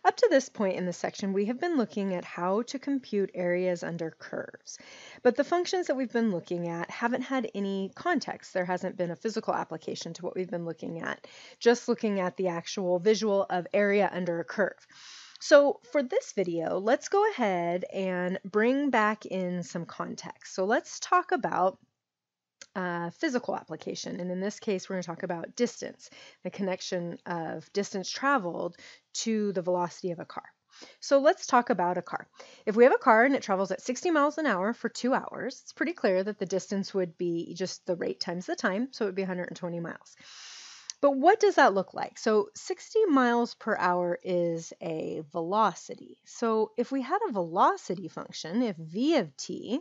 Up to this point in the section, we have been looking at how to compute areas under curves. But the functions that we've been looking at haven't had any context. There hasn't been a physical application to what we've been looking at, just looking at the actual visual of area under a curve. So for this video, let's go ahead and bring back in some context. So let's talk about physical application. And in this case, we're going to talk about distance, the connection of distance traveled to the velocity of a car. So let's talk about a car. If we have a car and it travels at 60 miles an hour for 2 hours, it's pretty clear that the distance would be just the rate times the time, so it would be 120 miles. But what does that look like? So 60 miles per hour is a velocity. So if we had a velocity function, if v of t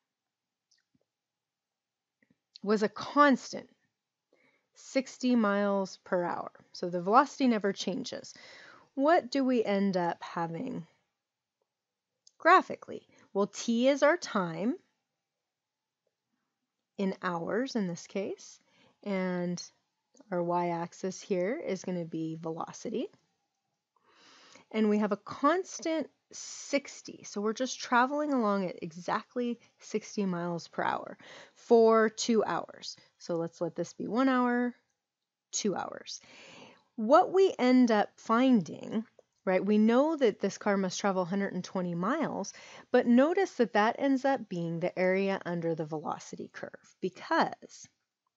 was a constant, 60 miles per hour. So the velocity never changes. What do we end up having graphically? Well, t is our time in hours in this case, and our y-axis here is going to be velocity. And we have a constant 60. So we're just traveling along at exactly 60 miles per hour for 2 hours. So let's let this be 1 hour, 2 hours. What we end up finding, right, we know that this car must travel 120 miles, but notice that that ends up being the area under the velocity curve, because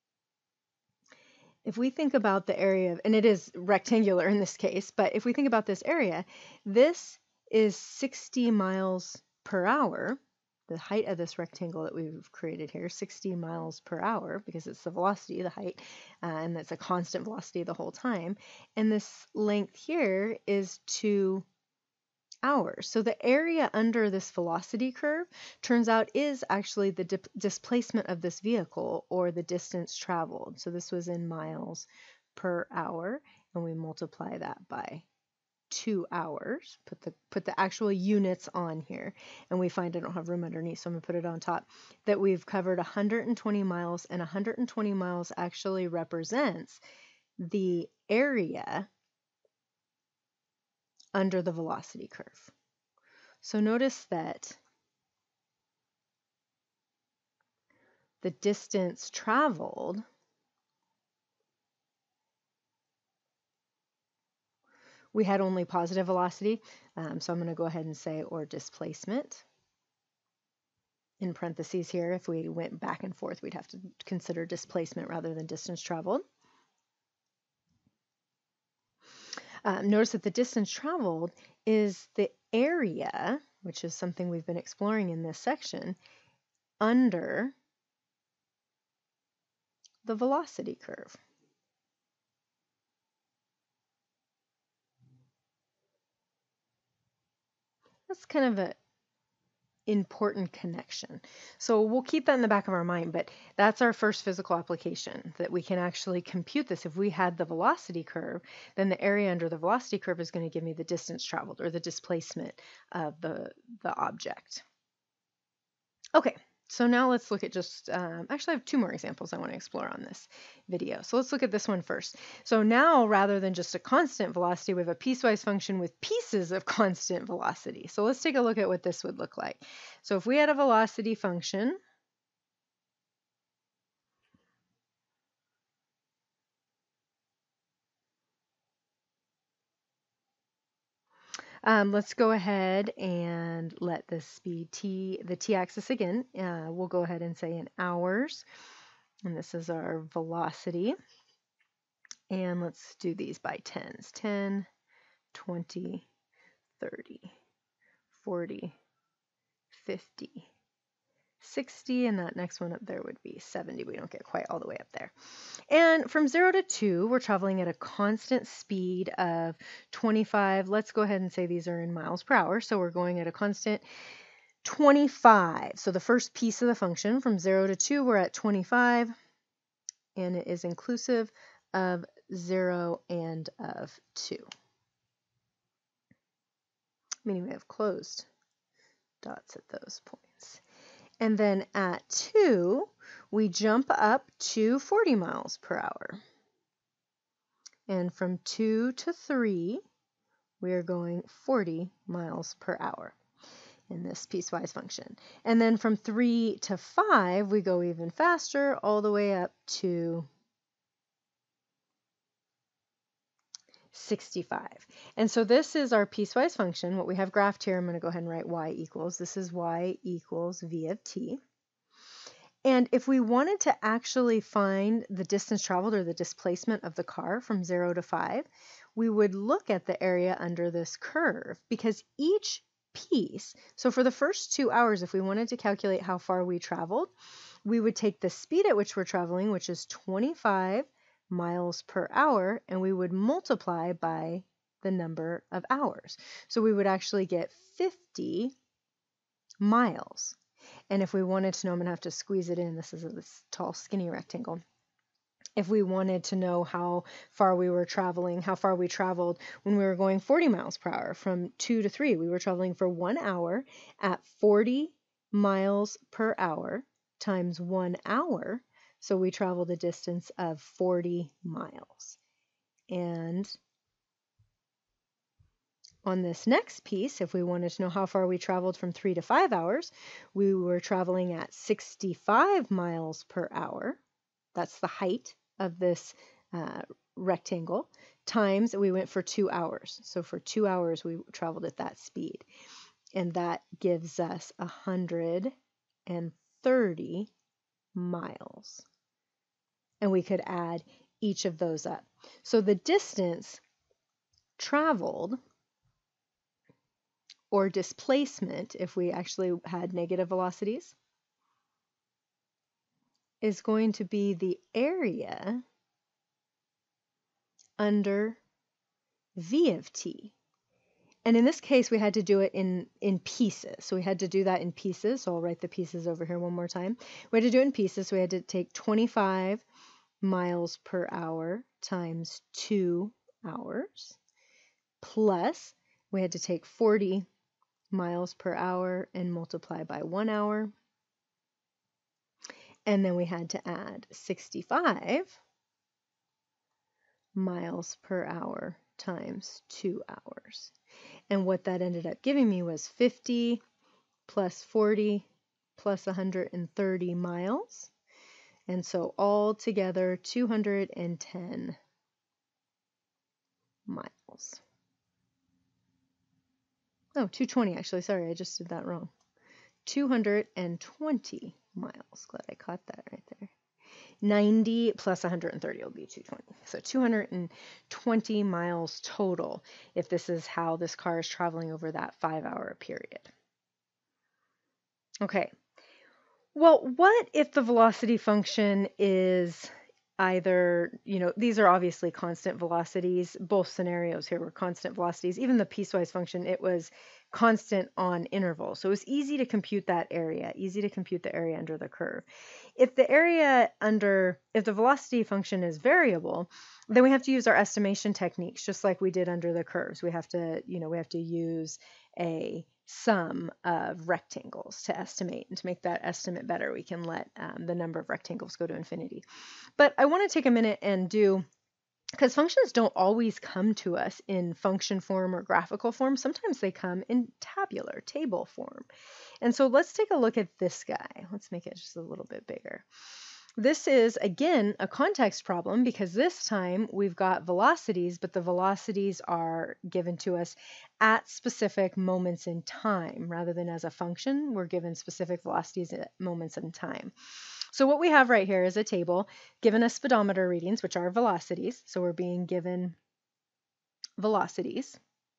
if we think about the area, and it is rectangular in this case, but if we think about this area, this is 60 miles per hour, the height of this rectangle that we've created here, 60 miles per hour, because it's the velocity, the height, and that's a constant velocity the whole time. And this length here is 2 hours. So the area under this velocity curve turns out is actually the displacement of this vehicle, or the distance traveled. So this was in miles per hour, and we multiply that by 2 hours, put the actual units on here, and we find I don't have room underneath, so I'm going to put it on top, that we've covered 120 miles, and 120 miles actually represents the area under the velocity curve. So notice that the distance traveled we had only positive velocity, so I'm going to go ahead and say or displacement. In parentheses here, if we went back and forth, we'd have to consider displacement rather than distance traveled. Notice that the distance traveled is the area, which is something we've been exploring in this section, under the velocity curve. That's kind of an important connection. So we'll keep that in the back of our mind, but that's our first physical application, that we can actually compute this. If we had the velocity curve, then the area under the velocity curve is going to give me the distance traveled, or the displacement of the object. Okay, so now let's look at just, actually I have 2 more examples I want to explore on this video. So let's look at this one first. So now, rather than just a constant velocity, we have a piecewise function with pieces of constant velocity. So let's take a look at what this would look like. So if we had a velocity function, let's go ahead and let this be the t-axis again. We'll go ahead and say in hours, and this is our velocity. And let's do these by tens. 10, 20, 30, 40, 50, 60, and that next one up there would be 70. We don't get quite all the way up there. And from 0 to 2, we're traveling at a constant speed of 25. Let's go ahead and say these are in miles per hour. So we're going at a constant 25. So the first piece of the function, from 0 to 2, we're at 25, and it is inclusive of 0 and of 2. Meaning we have closed dots at those points. And then at 2, we jump up to 40 miles per hour. And from 2 to 3, we are going 40 miles per hour in this piecewise function. And then from 3 to 5, we go even faster, all the way up to 65. And so this is our piecewise function. What we have graphed here, I'm going to go ahead and write y equals. This is y equals v of t. And if we wanted to actually find the distance traveled or the displacement of the car from 0 to 5, we would look at the area under this curve, because each piece, so for the first 2 hours, if we wanted to calculate how far we traveled, we would take the speed at which we're traveling, which is 25 miles per hour, and we would multiply by the number of hours. So we would actually get 50 miles. And if we wanted to know, I'm going to have to squeeze it in. This is this tall, skinny rectangle. If we wanted to know how far we were traveling, how far we traveled when we were going 40 miles per hour from 2 to 3, we were traveling for 1 hour at 40 miles per hour times 1 hour. So we traveled a distance of 40 miles. And on this next piece, if we wanted to know how far we traveled from 3 to 5 hours, we were traveling at 65 miles per hour. That's the height of this rectangle, times we went for 2 hours. So for 2 hours, we traveled at that speed. And that gives us 130 miles. And we could add each of those up. So the distance traveled, or displacement, if we actually had negative velocities, is going to be the area under v of t. And in this case, we had to do it in pieces. So we had to do that in pieces. So I'll write the pieces over here one more time. We had to do it in pieces. So we had to take 25 miles per hour times 2 hours, plus we had to take 40 miles per hour and multiply by 1 hour. And then we had to add 65 miles per hour times 2 hours. And what that ended up giving me was 50 plus 40 plus 130 miles. And so all together, 210 miles. Oh, 220 actually. Sorry, I just did that wrong. 220 miles. Glad I caught that right there. 90 plus 130 will be 220. So 220 miles total if this is how this car is traveling over that 5-hour period. Okay. Well, what if the velocity function is either, these are obviously constant velocities. Both scenarios here were constant velocities. Even the piecewise function, it was constant on intervals. So it was easy to compute that area, easy to compute the area under the curve. If the velocity function is variable, then we have to use our estimation techniques, just like we did under the curves. We have to, use a sum of rectangles to estimate, and to make that estimate better, we can let the number of rectangles go to infinity. But I want to take a minute and because functions don't always come to us in function form or graphical form. Sometimes they come in tabular, table form. And so let's take a look at this guy. Let's make it just a little bit bigger. This is, again, a context problem, because this time we've got velocities, but the velocities are given to us at specific moments in time. Rather than as a function, we're given specific velocities at moments in time. So what we have right here is a table given us speedometer readings, which are velocities. So we're being given velocities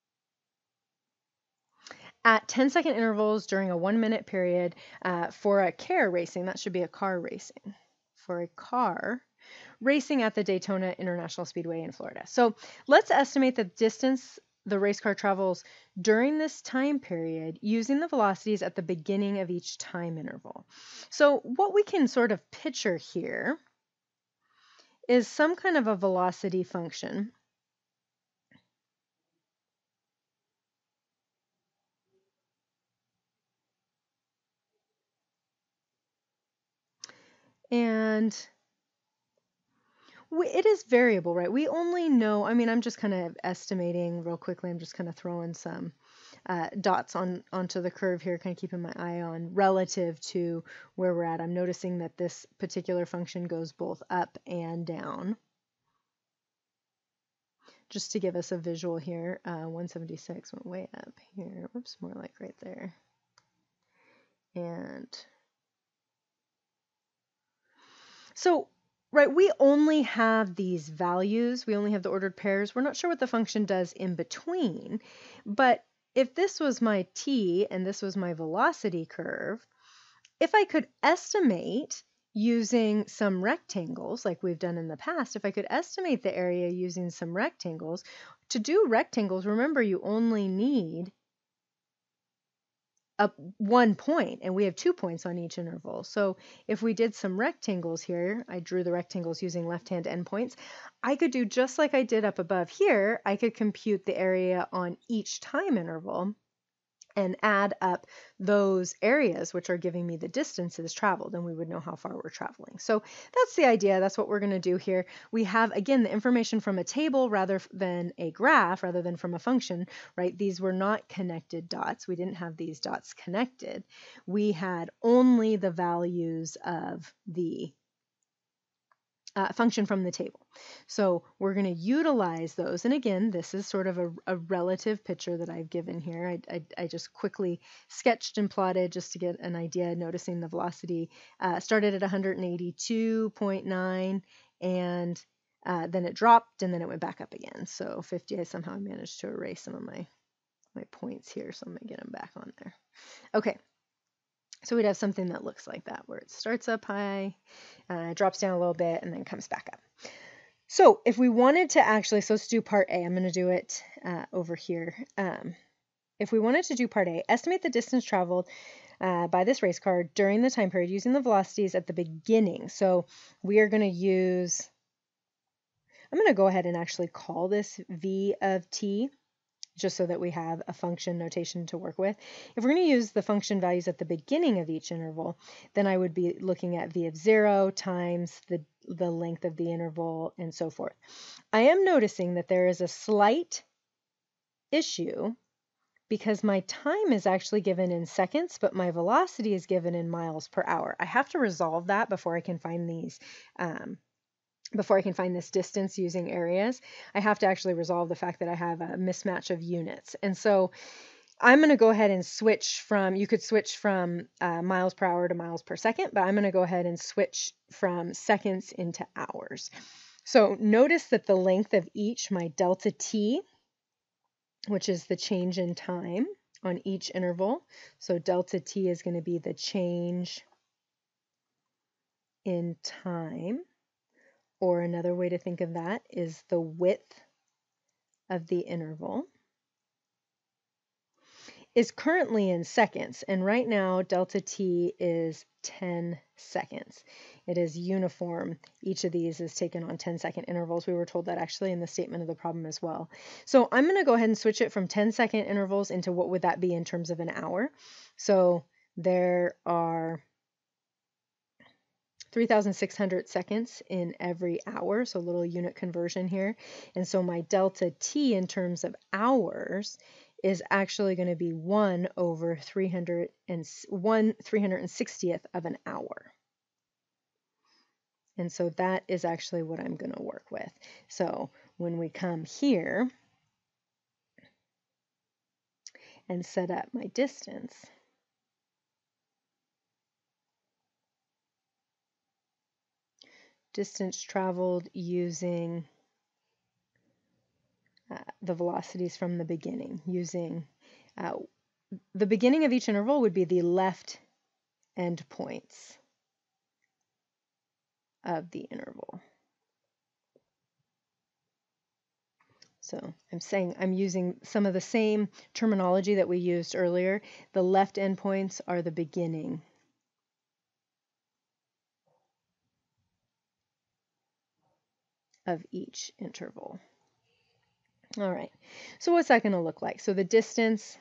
at 10-second intervals during a 1-minute period for a car racing. That should be a car racing. For a car racing at the Daytona International Speedway in Florida. So let's estimate the distance the race car travels during this time period using the velocities at the beginning of each time interval. So what we can sort of picture here is some kind of a velocity function. And It is variable, right? We only know, I mean, I'm just kind of estimating real quickly. I'm just kind of throwing some dots onto the curve here, kind of keeping my eye on relative to where we're at. I'm noticing that this particular function goes both up and down. Just to give us a visual here, 176 went way up here. Whoops, more like right there. And so, right, we only have these values. We only have the ordered pairs. We're not sure what the function does in between. But if this was my t and this was my velocity curve, if I could estimate using some rectangles like we've done in the past, if I could estimate the area using some rectangles, to do rectangles, remember you only need one point, and we have 2 points on each interval. So if we did some rectangles here, I drew the rectangles using left-hand endpoints, I could do just like I did up above here. I could compute the area on each time interval and add up those areas which are giving me the distances traveled, and we would know how far we're traveling. So that's the idea. That's what we're going to do here. We have, again, the information from a table rather than a graph, rather than from a function, right? These were not connected dots. We didn't have these dots connected. We had only the values of the function from the table. So we're going to utilize those. And again, this is sort of a relative picture that I've given here. I just quickly sketched and plotted just to get an idea, noticing the velocity started at 182.9 and then it dropped and then it went back up again. So 50, I somehow managed to erase some of my points here. So I'm going to get them back on there. Okay. So we'd have something that looks like that, where it starts up high, drops down a little bit, and then comes back up. So if we wanted to actually, so let's do part A. I'm going to do it over here. If we wanted to do part A, estimate the distance traveled by this race car during the time period using the velocities at the beginning. So we are going to use, I'm going to go ahead and actually call this V of t, just so that we have a function notation to work with. If we're going to use the function values at the beginning of each interval, then I would be looking at v of 0 times the length of the interval and so forth. I am noticing that there is a slight issue because my time is actually given in seconds, but my velocity is given in miles per hour. I have to resolve that before I can find these before I can find this distance using areas. I have to actually resolve the fact that I have a mismatch of units. And so I'm going to go ahead and switch from, you could switch from miles per hour to miles per second, but I'm going to go ahead and switch from seconds into hours. So notice that the length of each, my delta t, which is the change in time on each interval. So delta t is going to be the change in time. Or another way to think of that is the width of the interval, is currently in seconds. And right now, delta t is 10 seconds. It is uniform. Each of these is taken on 10-second intervals. We were told that actually in the statement of the problem as well. So I'm going to go ahead and switch it from 10-second intervals into what would that be in terms of an hour. So there are 3,600 seconds in every hour, so a little unit conversion here. And so my delta t in terms of hours is actually going to be 1 over 360th of an hour. And so that is actually what I'm going to work with. So when we come here and set up my distance, distance traveled using the velocities from the beginning, using the beginning of each interval would be the left endpoints of the interval. So I'm saying I'm using some of the same terminology that we used earlier. The left endpoints are the beginning of each interval. All right, so what's that going to look like? So the distance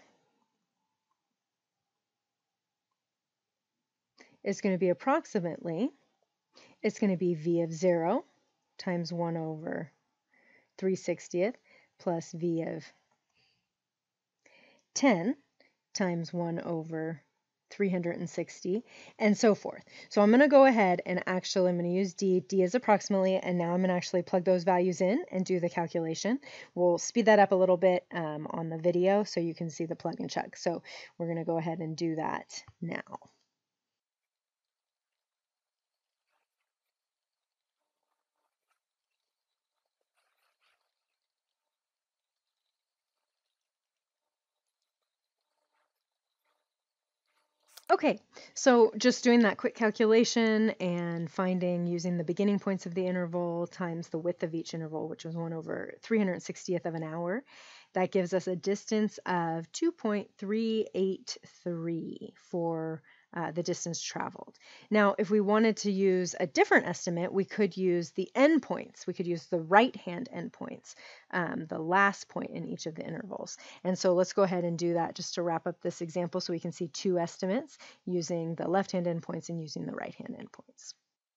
is going to be approximately, it's going to be v of 0 times 1 over 3/60 plus v of 10 times 1 over 360, and so forth. So I'm going to go ahead and actually, I'm going to use D. D is approximately, and now I'm going to actually plug those values in and do the calculation. We'll speed that up a little bit on the video so you can see the plug and chug. So we're going to go ahead and do that now. Okay, so just doing that quick calculation and finding using the beginning points of the interval times the width of each interval, which was 1 over 360th of an hour, that gives us a distance of 2.383 for the distance traveled. Now, if we wanted to use a different estimate, we could use the endpoints. We could use the right-hand endpoints, the last point in each of the intervals. And so let's go ahead and do that just to wrap up this example so we can see two estimates using the left-hand endpoints and using the right-hand endpoints.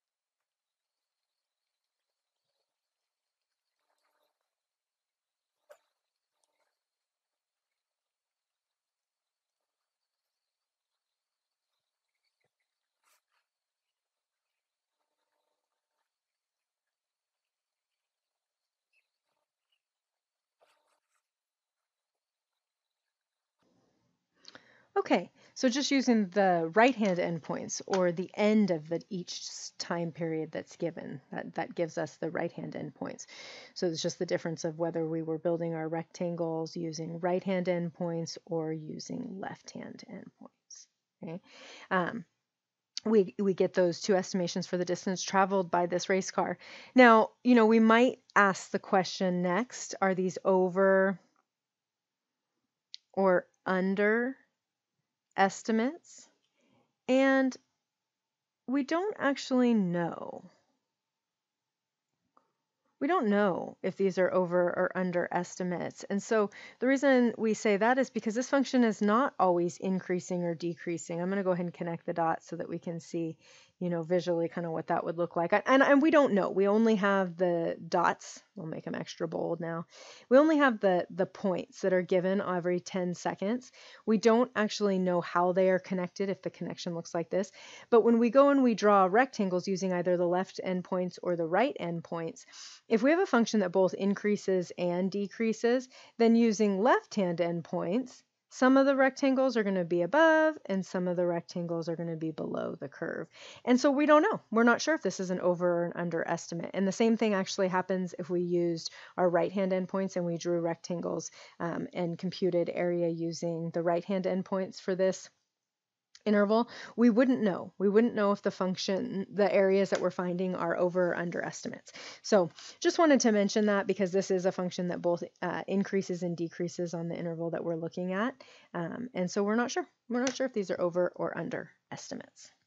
Okay, so just using the right-hand endpoints or the end of each time period that's given, that gives us the right-hand endpoints. So it's just the difference of whether we were building our rectangles using right-hand endpoints or using left-hand endpoints. Okay. We get those two estimations for the distance traveled by this race car. Now, we might ask the question next, are these over or under estimates? And we don't actually know. We don't know if these are over or under estimates. And so the reason we say that is because this function is not always increasing or decreasing. I'm going to go ahead and connect the dots so that we can see, visually kind of what that would look like. And we don't know. We only have the dots. We'll make them extra bold now. We only have the points that are given every 10 seconds. We don't actually know how they are connected if the connection looks like this. But when we go and we draw rectangles using either the left endpoints or the right endpoints, if we have a function that both increases and decreases, then using left-hand endpoints, some of the rectangles are going to be above and some of the rectangles are going to be below the curve. And so we don't know. We're not sure if this is an over or an under estimate. And the same thing actually happens if we used our right-hand endpoints and we drew rectangles and computed area using the right-hand endpoints for this interval. We wouldn't know. We wouldn't know if the areas that we're finding are over or under estimates. So just wanted to mention that because this is a function that both increases and decreases on the interval that we're looking at. And so we're not sure. We're not sure if these are over or under estimates.